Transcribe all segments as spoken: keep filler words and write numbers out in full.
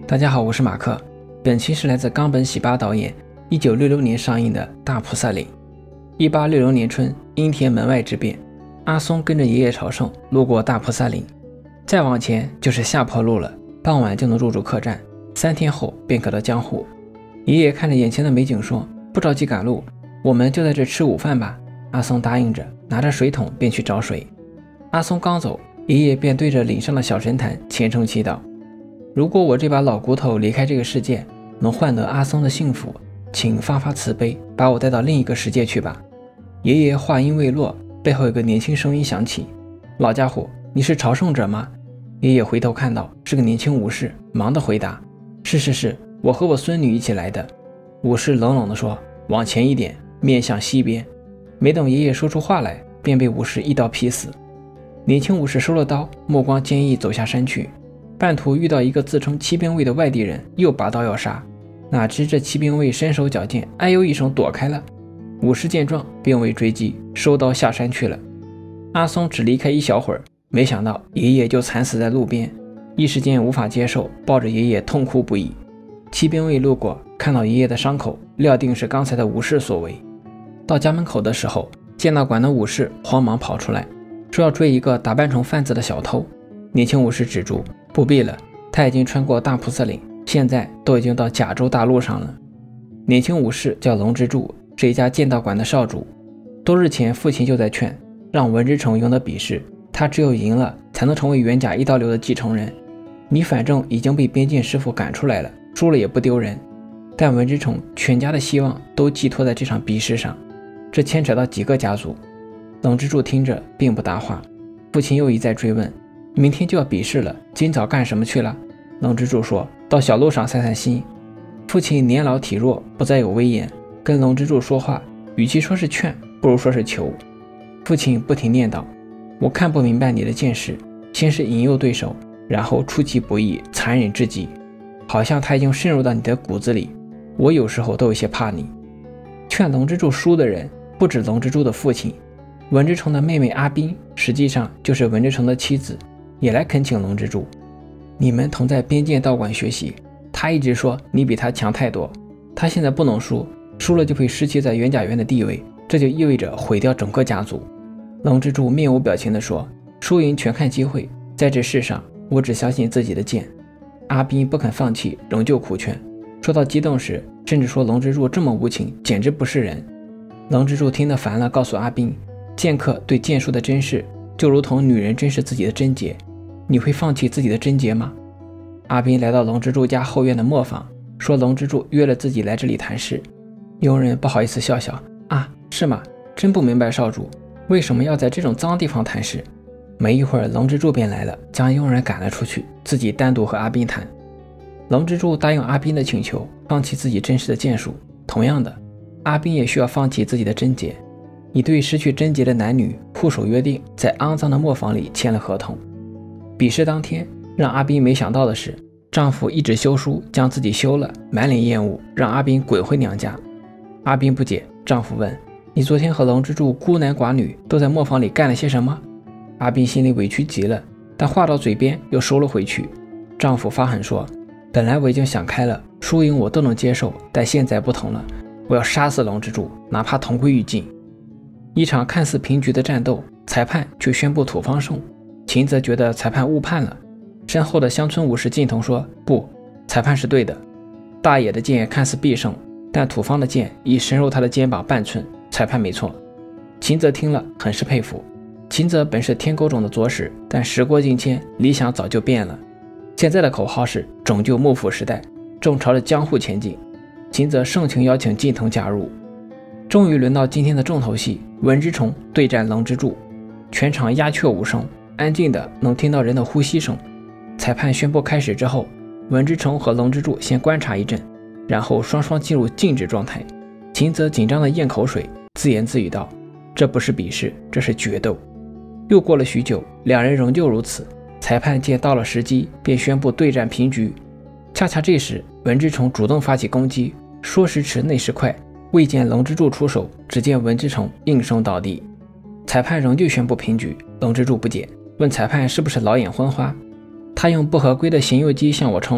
大家好，我是马克。本期是来自冈本喜八导演一九六六年上映的《大菩萨岭》。一八六零年春，阴田门外之变，阿松跟着爷爷朝圣，路过大菩萨岭，再往前就是下坡路了，傍晚就能入住客栈，三天后便可到江户。爷爷看着眼前的美景说：“不着急赶路，我们就在这吃午饭吧。”阿松答应着，拿着水桶便去找水。阿松刚走，爷爷便对着岭上的小神坛虔诚祈祷：“如果我这把老骨头离开这个世界，能换得阿松的幸福，请发发慈悲，把我带到另一个世界去吧。”爷爷话音未落，背后有个年轻声音响起：“老家伙，你是朝圣者吗？”爷爷回头看到是个年轻武士，忙地回答：“是是是，我和我孙女一起来的。”武士冷冷地说：“往前一点，面向西边。”没等爷爷说出话来，便被武士一刀劈死。年轻武士收了刀，目光坚毅走下山去，半途遇到一个自称骑兵卫的外地人，又拔刀要杀，哪知这骑兵卫身手矫健，哎呦一声躲开了。武士见状并未追击，收刀下山去了。阿松只离开一小会儿，没想到爷爷就惨死在路边，一时间无法接受，抱着爷爷痛哭不已。骑兵卫路过，看到爷爷的伤口，料定是刚才的武士所为。到家门口的时候，见到管的武士慌忙跑出来，说要追一个打扮成贩子的小偷。年轻武士止住：“不必了，他已经穿过大菩萨岭，现在都已经到甲州大陆上了。”年轻武士叫龙之助，是一家剑道馆的少主。多日前父亲就在劝，让文之成赢得比试，他只有赢了才能成为元甲一刀流的继承人。你反正已经被边剑师傅赶出来了，输了也不丢人。但文之成全家的希望都寄托在这场比试上，这牵扯到几个家族。龙之助听着并不答话。父亲又一再追问：“明天就要比试了，今早干什么去了？”龙之助说：“到小路上散散心。”父亲年老体弱，不再有威严，跟龙之助说话，与其说是劝，不如说是求。父亲不停念叨：“我看不明白你的剑士，先是引诱对手，然后出其不意，残忍至极，好像他已经深入到你的骨子里。我有时候都有些怕你。”劝龙之助输的人不止龙之助的父亲，文之成的妹妹阿斌实际上就是文之成的妻子，也来恳请龙之助：“你们同在边剑道馆学习，他一直说你比他强太多，他现在不能输，输了就会失去在元甲院的地位，这就意味着毁掉整个家族。”龙之助面无表情地说：“输赢全看机会，在这世上我只相信自己的剑。”阿斌不肯放弃，仍旧苦劝，说到激动时甚至说龙之助这么无情，简直不是人。龙之助听得烦了，告诉阿斌，剑客对剑术的珍视就如同女人珍视自己的贞洁，你会放弃自己的贞洁吗？阿斌来到龙之助家后院的磨坊，说龙之助约了自己来这里谈事。佣人不好意思笑笑：“啊，是吗？真不明白少主为什么要在这种脏地方谈事。”没一会儿，龙之助便来了，将佣人赶了出去，自己单独和阿斌谈。龙之助答应阿斌的请求，放弃自己珍视的剑术。同样的，阿斌也需要放弃自己的贞洁。一对失去贞洁的男女互守约定，在肮脏的磨坊里签了合同。比试当天，让阿斌没想到的是，丈夫一纸休书将自己休了，满脸厌恶，让阿斌滚回娘家。阿斌不解，丈夫问：“你昨天和龙之助孤男寡女都在磨坊里干了些什么？”阿斌心里委屈极了，但话到嘴边又收了回去。丈夫发狠说：“本来我已经想开了，输赢我都能接受，但现在不同了，我要杀死龙之助，哪怕同归于尽。”一场看似平局的战斗，裁判却宣布土方胜。秦则觉得裁判误判了，身后的乡村武士近藤说：“不，裁判是对的。大野的剑看似必胜，但土方的剑已深入他的肩膀半寸，裁判没错。”秦则听了很是佩服。秦则本是天狗种的左使，但时过境迁，理想早就变了。现在的口号是拯救幕府时代，正朝着江户前进。秦则盛情邀请近藤加入。终于轮到今天的重头戏，文之虫对战龙之助。全场鸦雀无声，安静的能听到人的呼吸声。裁判宣布开始之后，文之虫和龙之助先观察一阵，然后双双进入静止状态。秦则紧张的咽口水，自言自语道：“这不是比试，这是决斗。”又过了许久，两人仍旧如此。裁判见到了时机，便宣布对战平局。恰恰这时，文之虫主动发起攻击，说时迟那时快，未见龙之助出手，只见文之虫应声倒地。裁判仍旧宣布平局。龙之助不解，问裁判是不是老眼昏花。他用不合规的行诱机向我冲来，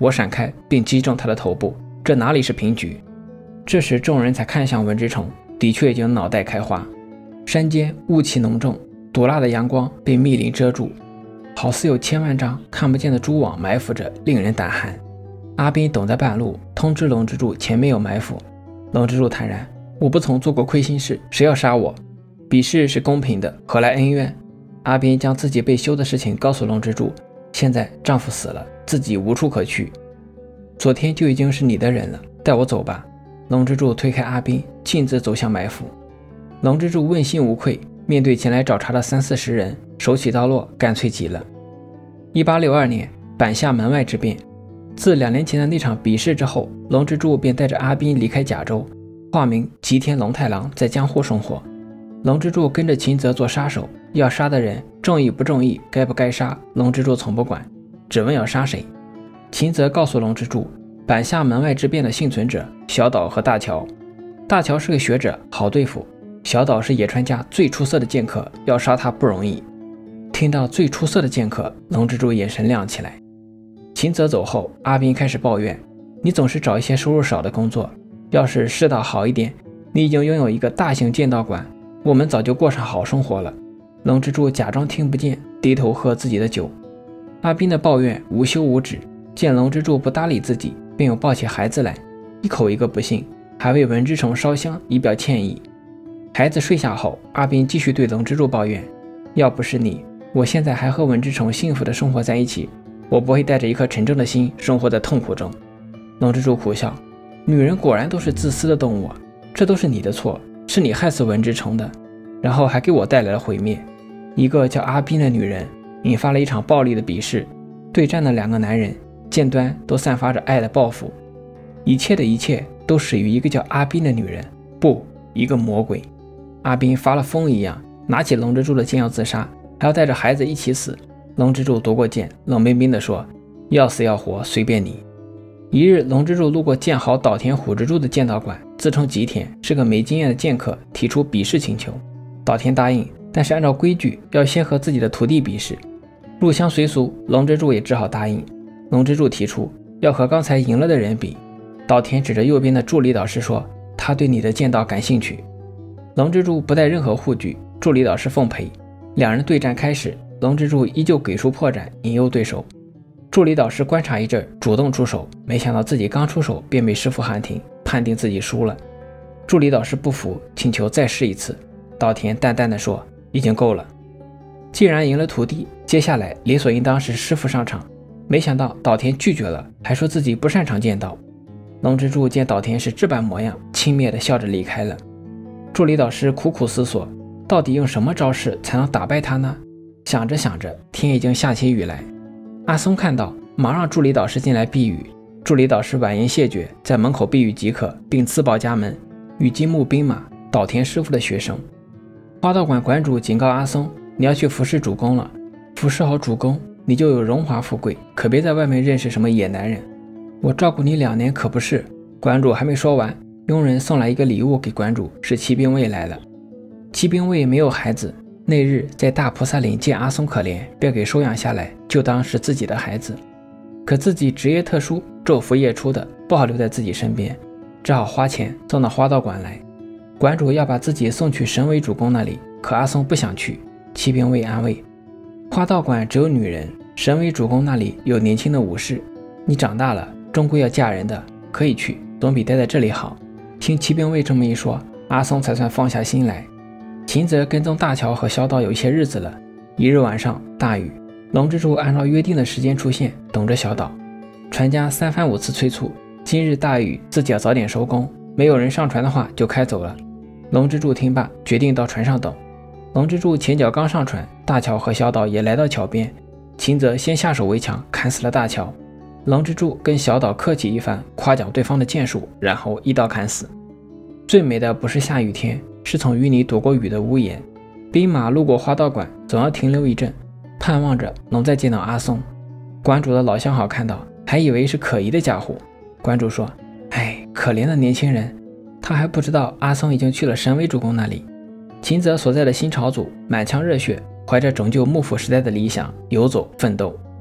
我闪开并击中他的头部，这哪里是平局？这时众人才看向文之虫，的确已经脑袋开花。山间雾气浓重，毒辣的阳光被密林遮住，好似有千万张看不见的蛛网埋伏着，令人胆寒。阿斌等在半路，通知龙之柱前面有埋伏。龙之柱坦然，我不曾做过亏心事，谁要杀我？比试是公平的，何来恩怨？阿斌将自己被休的事情告诉龙之柱，现在丈夫死了，自己无处可去。昨天就已经是你的人了，带我走吧。龙之柱推开阿斌，径自走向埋伏。龙之柱问心无愧，面对前来找茬的三四十人，手起刀落，干脆极了。一八六二年，坂下门外之变。自两年前的那场比试之后，龙之柱便带着阿斌离开甲州，化名吉田龙太郎，在江户生活。龙之柱跟着秦泽做杀手，要杀的人正义不正义，该不该杀，龙之柱从不管，只问要杀谁。秦泽告诉龙之柱，坂下门外之变的幸存者小岛和大桥。大桥是个学者，好对付；小岛是野川家最出色的剑客，要杀他不容易。听到最出色的剑客，龙之柱眼神亮起来。秦泽走后，阿斌开始抱怨，你总是找一些收入少的工作，要是世道好一点，你已经拥有一个大型剑道馆，我们早就过上好生活了。龙之柱假装听不见，低头喝自己的酒。阿斌的抱怨无休无止，见龙之柱不搭理自己，便又抱起孩子来，一口一个不信，还为文之虫烧香以表歉意。孩子睡下后，阿斌继续对龙之柱抱怨，要不是你，我现在还和文之虫幸福的生活在一起，我不会带着一颗沉重的心生活在痛苦中。龙之柱苦笑，女人果然都是自私的动物啊，这都是你的错，是你害死文之虫的，然后还给我带来了毁灭。一个叫阿斌的女人引发了一场暴力的比试，对战的两个男人剑端都散发着爱的报复，一切的一切都始于一个叫阿斌的女人，不，一个魔鬼。阿斌发了疯一样拿起龙之柱的剑要自杀，还要带着孩子一起死。龙之柱夺过剑，冷冰冰地说，要死要活随便你。一日，龙之柱路过剑豪岛田虎之助的剑道馆，自称吉田是个没经验的剑客，提出比试请求。岛田答应，但是按照规矩要先和自己的徒弟比试。入乡随俗，龙之柱也只好答应。龙之柱提出要和刚才赢了的人比，岛田指着右边的助理导师说，他对你的剑道感兴趣。龙之柱不带任何护具，助理导师奉陪。两人对战开始，龙之柱依旧鬼畜破绽，引诱对手。助理导师观察一阵，主动出手，没想到自己刚出手便被师傅喊停，判定自己输了。助理导师不服，请求再试一次。岛田淡淡的说，已经够了。既然赢了徒弟，接下来理所应当是师傅上场，没想到岛田拒绝了，还说自己不擅长剑道。龙之柱见岛田是这般模样，轻蔑地笑着离开了。助理导师苦苦思索，到底用什么招式才能打败他呢？想着想着，天已经下起雨来。阿松看到，忙让助理导师进来避雨。助理导师婉言谢绝，在门口避雨即可，并自报家门，与金木兵马，岛田师傅的学生。花道馆馆主警告阿松，你要去服侍主公了，服侍好主公，你就有荣华富贵，可别在外面认识什么野男人。我照顾你两年可不是。馆主还没说完，佣人送来一个礼物给馆主，是骑兵卫来了。骑兵卫没有孩子，那日在大菩萨岭见阿松可怜，便给收养下来，就当是自己的孩子。可自己职业特殊，昼伏夜出的，不好留在自己身边，只好花钱送到花道馆来。馆主要把自己送去神尾主公那里，可阿松不想去。骑兵卫安慰，花道馆只有女人，神尾主公那里有年轻的武士，你长大了终归要嫁人的，可以去，总比待在这里好。听骑兵卫这么一说，阿松才算放下心来。秦泽跟踪大乔和萧道有一些日子了。一日晚上大雨，龙之柱按照约定的时间出现，等着小岛。船家三番五次催促，今日大雨，自己要早点收工，没有人上船的话就开走了。龙之柱听罢，决定到船上等。龙之柱前脚刚上船，大乔和小岛也来到桥边。秦泽先下手为强，砍死了大乔。龙之柱跟小岛客气一番，夸奖对方的剑术，然后一刀砍死。最美的不是下雨天，是从雨里躲过雨的屋檐。兵马路过花道馆，总要停留一阵，盼望着能再见到阿松。馆主的老相好看到，还以为是可疑的家伙。馆主说，哎，可怜的年轻人，他还不知道阿松已经去了神尾主公那里。秦泽所在的新朝组满腔热血，怀着拯救幕府时代的理想游走奋斗。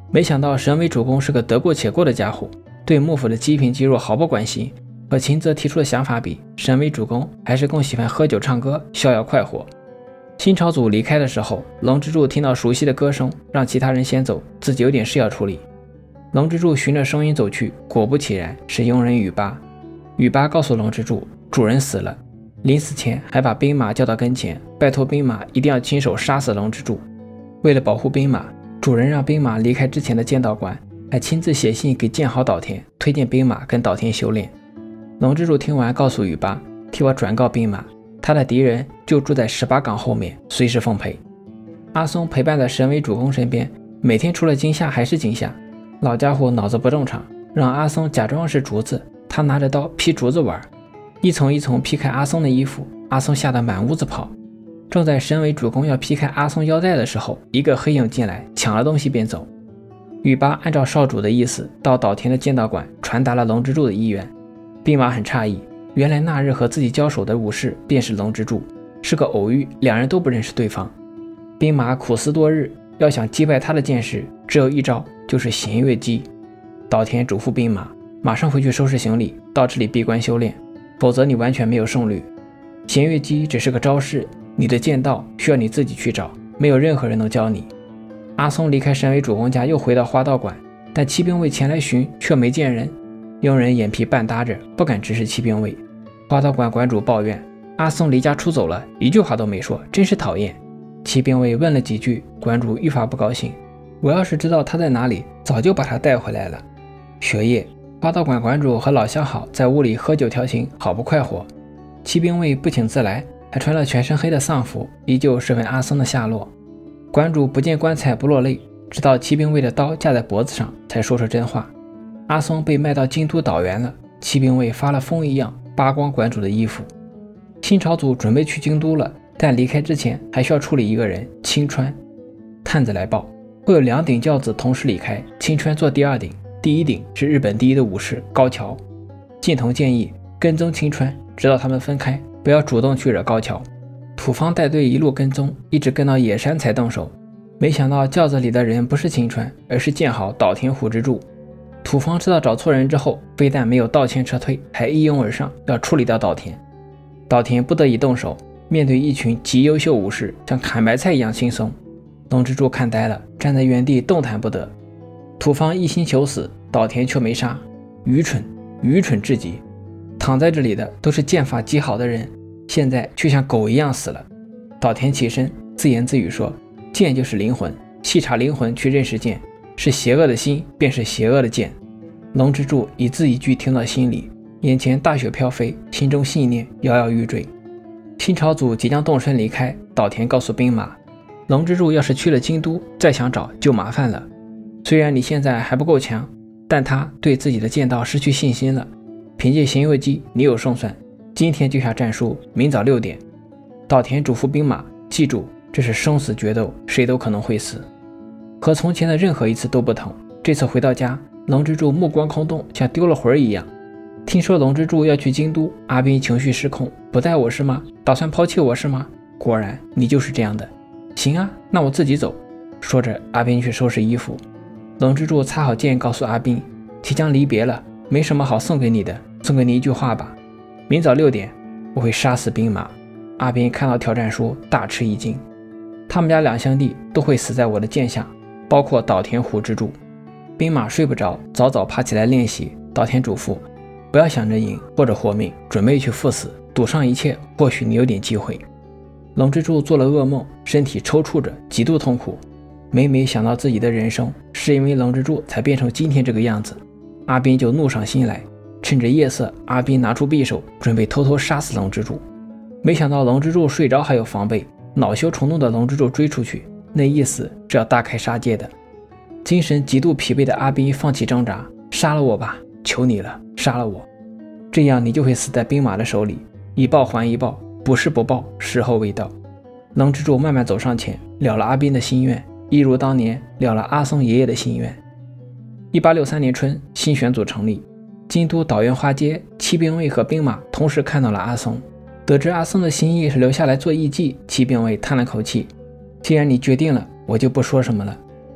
没想到沈伟主公是个得过且过的家伙，对幕府的积贫积弱毫不关心。和秦泽提出的想法比，沈伟主公还是更喜欢喝酒唱歌，逍遥快活。新朝组离开的时候，龙之柱听到熟悉的歌声，让其他人先走，自己有点事要处理。龙之柱循着声音走去，果不其然，是佣人羽巴。羽巴告诉龙之柱，主人死了，临死前还把兵马叫到跟前，拜托兵马一定要亲手杀死龙之柱。为了保护兵马，主人让兵马离开之前的剑道馆，还亲自写信给剑豪岛田，推荐兵马跟岛田修炼。龙之柱听完，告诉羽巴，替我转告兵马，他的敌人就住在十八岗后面，随时奉陪。阿松陪伴在沈伟主公身边，每天除了惊吓还是惊吓。老家伙脑子不正常，让阿松假装是竹子，他拿着刀劈竹子玩，一丛一丛劈开阿松的衣服，阿松吓得满屋子跑。正在沈伟主公要劈开阿松腰带的时候，一个黑影进来，抢了东西便走。羽巴按照少主的意思，到岛田的剑道馆传达了龙之柱的意愿。兵马很诧异，原来那日和自己交手的武士便是龙之柱，是个偶遇，两人都不认识对方。兵马苦思多日，要想击败他的剑士，只有一招，就是弦月击。岛田嘱咐兵马，马上回去收拾行李，到这里闭关修炼，否则你完全没有胜率。弦月击只是个招式，你的剑道需要你自己去找，没有任何人能教你。阿松离开沈伟主公家，又回到花道馆，但骑兵卫前来寻，却没见人。佣人眼皮半搭着，不敢直视骑兵卫。花道馆馆主抱怨，阿松离家出走了，一句话都没说，真是讨厌。骑兵卫问了几句，馆主愈发不高兴，我要是知道他在哪里，早就把他带回来了。雪夜，花道馆馆主和老相好在屋里喝酒调情，好不快活。骑兵卫不请自来，还穿了全身黑的丧服，依旧是问阿松的下落。馆主不见棺材不落泪，直到骑兵卫的刀架在脖子上，才说出真话。阿松被卖到京都岛原了，骑兵卫发了疯一样扒光馆主的衣服。新朝组准备去京都了，但离开之前还需要处理一个人，青川。探子来报，会有两顶轿子同时离开，青川坐第二顶，第一顶是日本第一的武士高桥。近藤建议跟踪青川，直到他们分开，不要主动去惹高桥。土方带队一路跟踪，一直跟到野山才动手。没想到轿子里的人不是青川，而是剑豪岛田虎之助。土方知道找错人之后，非但没有道歉撤退，还一拥而上要处理掉岛田。岛田不得已动手，面对一群极优秀武士，像砍白菜一样轻松。龙之助看呆了，站在原地动弹不得。土方一心求死，岛田却没杀，愚蠢，愚蠢至极。躺在这里的都是剑法极好的人，现在却像狗一样死了。岛田起身，自言自语说：剑就是灵魂，细察灵魂去认识剑，是邪恶的心便是邪恶的剑。龙之助一字一句听到心里，眼前大雪飘飞，心中信念摇摇欲坠。新朝组即将动身离开，岛田告诉兵马，龙之助要是去了京都，再想找就麻烦了。虽然你现在还不够强，但他对自己的剑道失去信心了。凭借弦月击，你有胜算，今天就下战书，明早六点。岛田嘱咐兵马，记住，这是生死决斗，谁都可能会死。和从前的任何一次都不同，这次回到家，龙之助目光空洞，像丢了魂一样。听说龙之助要去京都，阿斌情绪失控，不带我是吗？打算抛弃我是吗？果然，你就是这样的。行啊，那我自己走。说着，阿斌去收拾衣服。龙之助擦好剑，告诉阿斌，即将离别了，没什么好送给你的，送给你一句话吧。明早六点，我会杀死兵马。阿斌看到挑战书，大吃一惊。他们家两兄弟都会死在我的剑下，包括岛田虎之助。兵马睡不着，早早爬起来练习。岛田嘱咐，不要想着赢或者活命，准备去赴死，赌上一切，或许你有点机会。龙之助做了噩梦，身体抽搐着，极度痛苦。每每想到自己的人生是因为龙之助才变成今天这个样子，阿斌就怒上心来。趁着夜色，阿斌拿出匕首，准备偷偷杀死龙之助。没想到龙之助睡着还有防备，恼羞成怒的龙之助追出去，那意思是要大开杀戒的。精神极度疲惫的阿斌放弃挣扎，杀了我吧，求你了，杀了我，这样你就会死在兵马的手里，以报还一报，不是不报，时候未到。龙之助慢慢走上前，了了阿斌的心愿，一如当年了了阿松爷爷的心愿。一八六三年春，新选组成立，京都岛原花街，骑兵卫和兵马同时看到了阿松。得知阿松的心意是留下来做艺妓，骑兵卫叹了口气，既然你决定了，我就不说什么了。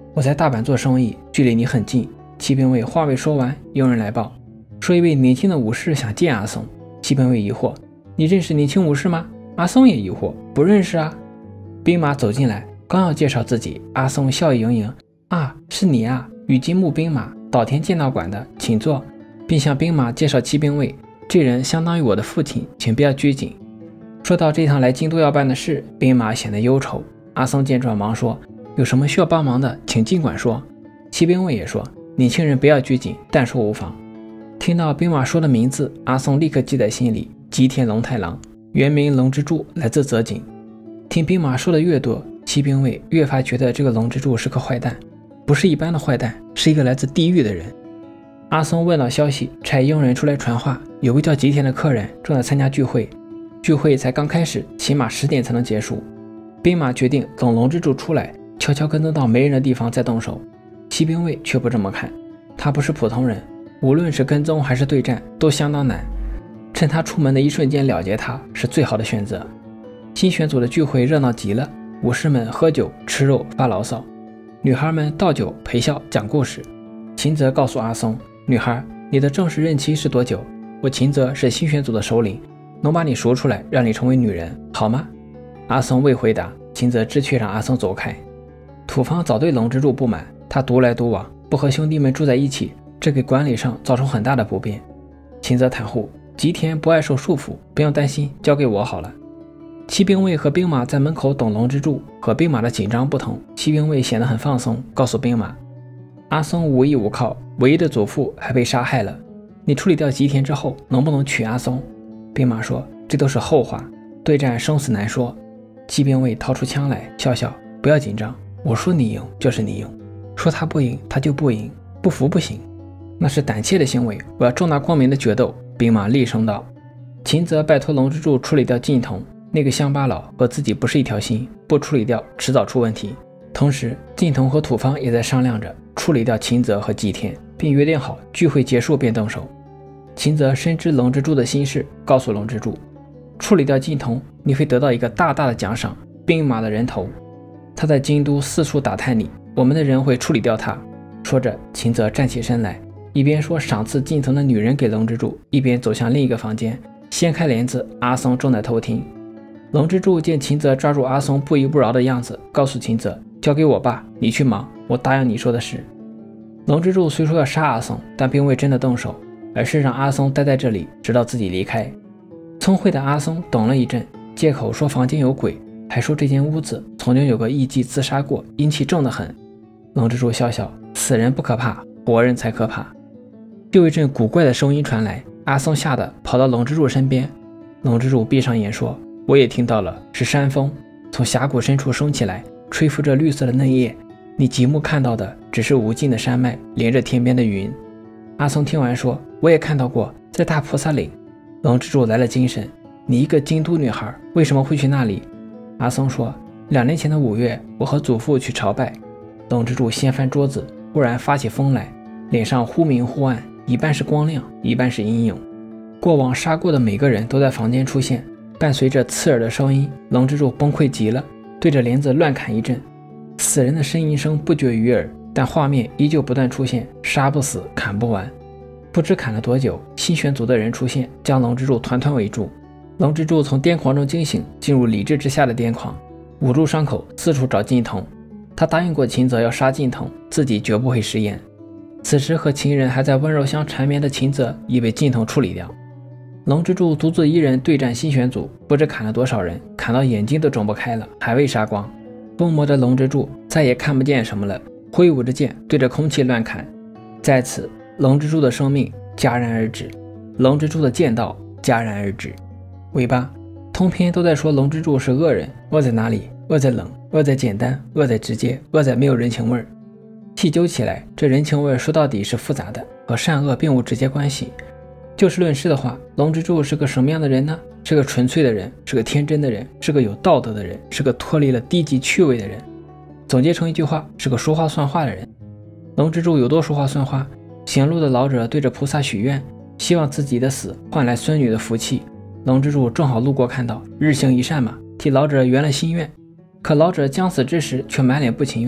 我在大阪做生意，距离你很近。骑兵卫话未说完，有人来报，说一位年轻的武士想见阿松。骑兵卫疑惑：你认识年轻武士吗？阿松也疑惑：不认识啊。兵马走进来，刚要介绍自己，阿松笑意盈盈：啊，是你啊，羽金木兵马岛田剑道馆的，请坐，并向兵马介绍骑兵卫，这人相当于我的父亲，请不要拘谨。说到这趟来京都要办的事，兵马显得忧愁。阿松见状忙说：有什么需要帮忙的，请尽管说。骑兵卫也说：年轻人不要拘谨，但说无妨。听到兵马说的名字，阿松立刻记在心里：吉田龙太郎，原名龙之助，来自泽井。听兵马说的越多，骑兵卫越发觉得这个龙之助是个坏蛋，不是一般的坏蛋，是一个来自地狱的人。阿松问到消息，差佣人出来传话，有位叫吉田的客人正在参加聚会，聚会才刚开始，起码十点才能结束。兵马决定等龙之助出来，悄悄跟踪到没人的地方再动手。骑兵卫却不这么看，他不是普通人，无论是跟踪还是对战都相当难，趁他出门的一瞬间了结他是最好的选择。新选组的聚会热闹极了，武士们喝酒吃肉发牢骚，女孩们倒酒陪笑讲故事。秦泽告诉阿松：女孩，你的正式任期是多久？我秦泽是新选组的首领，能把你赎出来，让你成为女人，好吗？阿松未回答，秦泽知趣让阿松走开。土方早对龙之助不满，他独来独往，不和兄弟们住在一起，这给管理上造成很大的不便。秦泽袒护：吉田不爱受束缚，不用担心，交给我好了。骑兵卫和兵马在门口等龙之助，和兵马的紧张不同，骑兵卫显得很放松，告诉兵马：阿松无依无靠，唯一的祖父还被杀害了，你处理掉吉田之后，能不能娶阿松？兵马说：这都是后话，对战生死难说。骑兵卫掏出枪来，笑笑：不要紧张，我说你赢就是你赢，说他不赢他就不赢，不服不行，那是胆怯的行为，我要正大光明的决斗。兵马厉声道。秦泽拜托龙之助处理掉近藤，那个乡巴佬和自己不是一条心，不处理掉迟早出问题。同时近藤和土方也在商量着处理掉秦泽和吉田，并约定好聚会结束便动手。秦泽深知龙之助的心事，告诉龙之助：处理掉近藤，你会得到一个大大的奖赏，兵马的人头。他在京都四处打探你，我们的人会处理掉他。说着，秦泽站起身来，一边说赏赐近藤的女人给龙之助，一边走向另一个房间，掀开帘子，阿松正在偷听。龙之助见秦泽抓住阿松不依不饶的样子，告诉秦泽：交给我吧，你去忙，我答应你说的事。龙之助虽说要杀阿松，但并未真的动手，而是让阿松待在这里，直到自己离开。聪慧的阿松等了一阵，借口说房间有鬼，还说这间屋子曾经有个艺妓自杀过，阴气重得很。龙之助笑笑：死人不可怕，活人才可怕。又一阵古怪的声音传来，阿松吓得跑到龙之助身边。龙之助闭上眼说：我也听到了，是山风从峡谷深处升起来，吹拂着绿色的嫩叶，你极目看到的只是无尽的山脉连着天边的云。阿松听完说：我也看到过，在大菩萨岭。龙之助来了精神：你一个京都女孩为什么会去那里？阿松说：两年前的五月，我和祖父去朝拜。龙之助掀翻桌子，忽然发起疯来，脸上忽明忽暗，一半是光亮，一半是阴影。过往杀过的每个人都在房间出现，伴随着刺耳的声音，龙之助崩溃极了，对着帘子乱砍一阵。死人的呻吟声不绝于耳，但画面依旧不断出现，杀不死，砍不完。不知砍了多久，新选组的人出现，将龙之助团团围住。龙之助从癫狂中惊醒，进入理智之下的癫狂，捂住伤口，四处找近藤。他答应过秦泽要杀近藤，自己绝不会食言。此时和情人还在温柔乡缠绵的秦泽已被近藤处理掉。龙之助独自一人对战新选组，不知砍了多少人，砍到眼睛都睁不开了，还未杀光。疯魔的龙之助再也看不见什么了，挥舞着剑对着空气乱砍。在此，龙之助的生命戛然而止，龙之助的剑道戛然而止。尾巴通篇都在说龙之助是恶人，恶在哪里？恶在冷，恶在简单，恶在直接，恶在没有人情味儿。细究起来，这人情味说到底是复杂的，和善恶并无直接关系。就事论事的话，龙之助是个什么样的人呢？是个纯粹的人，是个天真的人，是个有道德的人，是个脱离了低级趣味的人。总结成一句话，是个说话算话的人。龙之助有多说话算话？行路的老者对着菩萨许愿，希望自己的死换来孙女的福气。龙之助正好路过看到，日行一善嘛，替老者圆了心愿。可老者将死之时却满脸不情愿，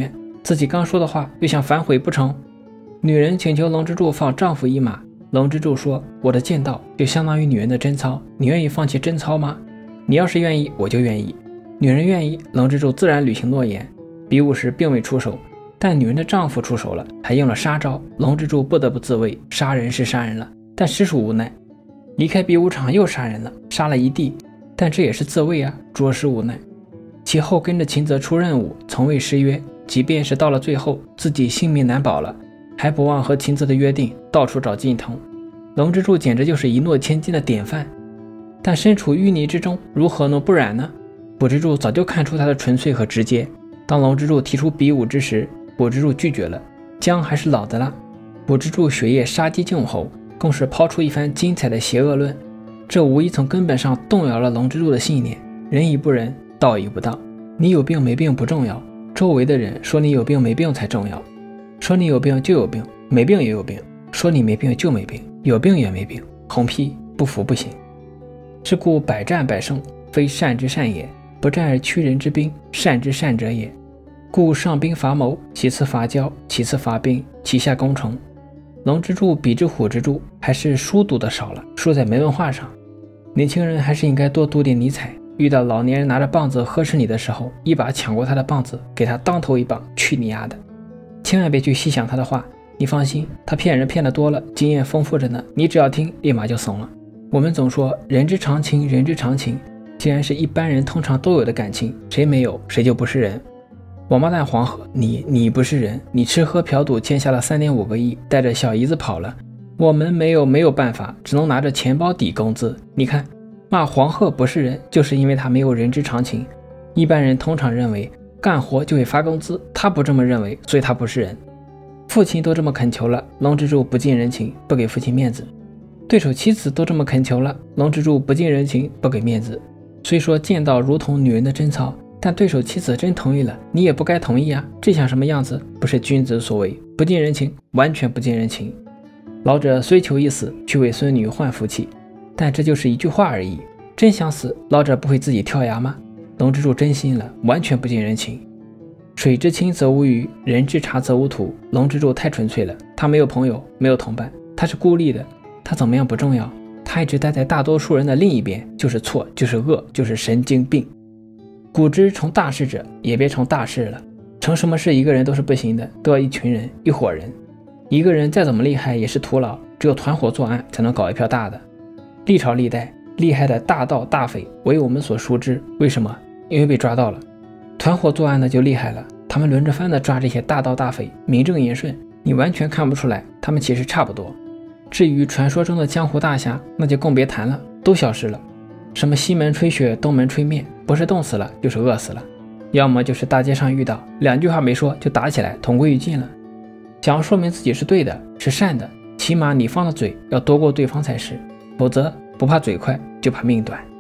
自己刚说的话又想反悔不成？女人请求龙之助放丈夫一马，龙之助说：“我的剑道就相当于女人的贞操，你愿意放弃贞操吗？你要是愿意，我就愿意。”女人愿意，龙之助自然履行诺言。比武时并未出手，但女人的丈夫出手了，还用了杀招，龙之助不得不自卫。杀人是杀人了，但实属无奈。离开比武场又杀人了，杀了一地，但这也是自卫啊，着实无奈。其后跟着秦泽出任务，从未失约，即便是到了最后自己性命难保了，还不忘和秦泽的约定，到处找近藤。龙之助简直就是一诺千金的典范，但身处淤泥之中，如何能不染呢？卜之助早就看出他的纯粹和直接。当龙之助提出比武之时，卜之助拒绝了，姜还是老的辣。卜之助血液杀机儆猴，更是抛出一番精彩的邪恶论，这无疑从根本上动摇了龙之助的信念：仁义不仁，道义不道。你有病没病不重要，周围的人说你有病没病才重要。说你有病就有病，没病也有病；说你没病就没病，有病也没病。红批不服不行。是故百战百胜，非善之善也；不战而屈人之兵，善之善者也。故上兵伐谋，其次伐交，其次伐兵，其下攻城。龙之助比之虎之助，还是书读的少了，输在没文化上。年轻人还是应该多读点尼采。遇到老年人拿着棒子呵斥你的时候，一把抢过他的棒子，给他当头一棒，去你丫的！千万别去细想他的话，你放心，他骗人骗得多了，经验丰富着呢，你只要听，立马就怂了。我们总说人之常情，人之常情，既然是一般人通常都有的感情，谁没有，谁就不是人。王八蛋黄河，你你不是人，你吃喝嫖赌欠下了 三点五 个亿，带着小姨子跑了，我们没有没有办法，只能拿着钱包抵工资。你看，骂黄鹤不是人，就是因为他没有人之常情。一般人通常认为干活就会发工资，他不这么认为，所以他不是人。父亲都这么恳求了，龙之助不近人情，不给父亲面子；对手妻子都这么恳求了，龙之助不近人情，不给面子。虽说剑道如同女人的贞操，但对手妻子真同意了，你也不该同意啊！这像什么样子？不是君子所为，不近人情，完全不近人情。老者虽求一死，去为孙女换福气，但这就是一句话而已。真想死，老者不会自己跳崖吗？龙之助真心了，完全不近人情。水之清则无鱼，人之察则无徒。龙之助太纯粹了，他没有朋友，没有同伴，他是孤立的。他怎么样不重要，他一直待在大多数人的另一边，就是错，就是恶，就是神经病。古之成大事者，也别成大事了。成什么事一个人都是不行的，都要一群人，一伙人。一个人再怎么厉害也是徒劳，只有团伙作案才能搞一票大的。历朝历代厉害的大盗大匪为我们所熟知，为什么？因为被抓到了。团伙作案的就厉害了，他们轮着番的抓这些大盗大匪，名正言顺，你完全看不出来他们其实差不多。至于传说中的江湖大侠，那就更别谈了，都消失了。什么西门吹雪，东门吹面，不是冻死了就是饿死了，要么就是大街上遇到，两句话没说就打起来，同归于尽了。想要说明自己是对的，是善的，起码你放的嘴要多过对方才是，否则不怕嘴快，就怕命短。